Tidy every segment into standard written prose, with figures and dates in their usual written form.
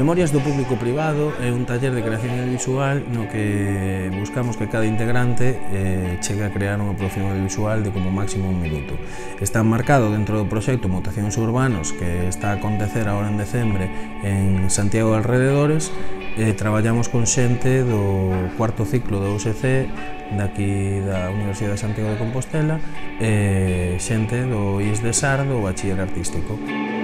Memorias do Público Privado é un taller de creación audiovisual no que buscamos que cada integrante chegue a crear unha producción audiovisual de como máximo 1 minuto. Está marcado dentro do proxecto Mutacións Urbanos, que está a acontecer agora en decembre en Santiago de Alrededores. Traballamos con xente do cuarto ciclo da USC daqui da Universidade de Santiago de Compostela e xente do IES de SAR, do Bachiller Artístico.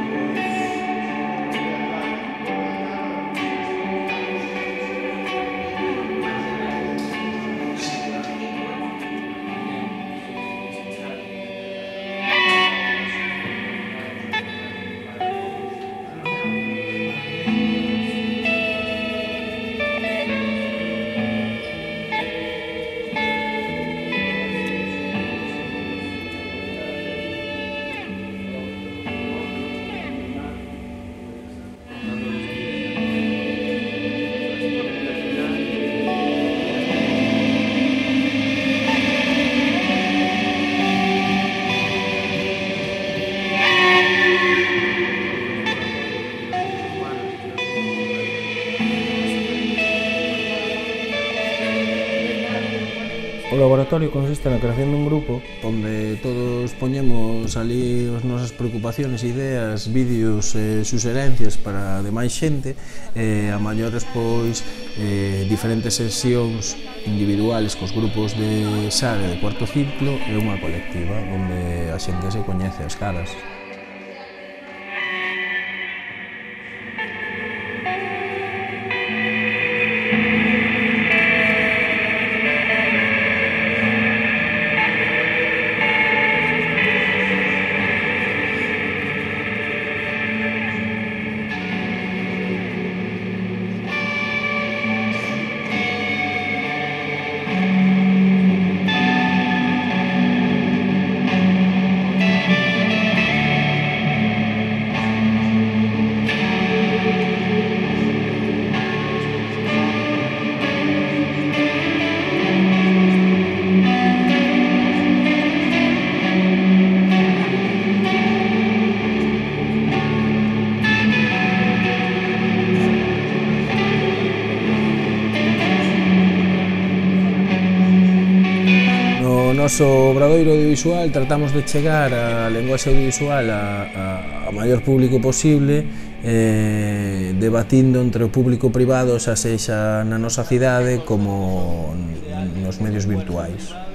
O laboratorio consiste na creación dun grupo onde todos poñemos ali as nosas preocupaciones, ideas, vídeos e suxerencias para demais xente, a maiores pois diferentes sesións individuales cos grupos de SAR e de cuarto ciclo e unha colectiva onde a xente se coñece as caras. No noso obradoiro audiovisual tratamos de chegar a lenguaxe audiovisual a maior público posible, debatindo entre o público privado, xa sexa na nosa cidade como nos medios virtuais.